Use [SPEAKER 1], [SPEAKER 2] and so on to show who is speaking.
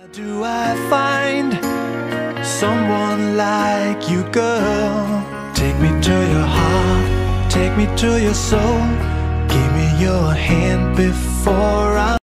[SPEAKER 1] Do I find someone like you, girl? Take me to your heart, take me to your soul. Give me your hand before I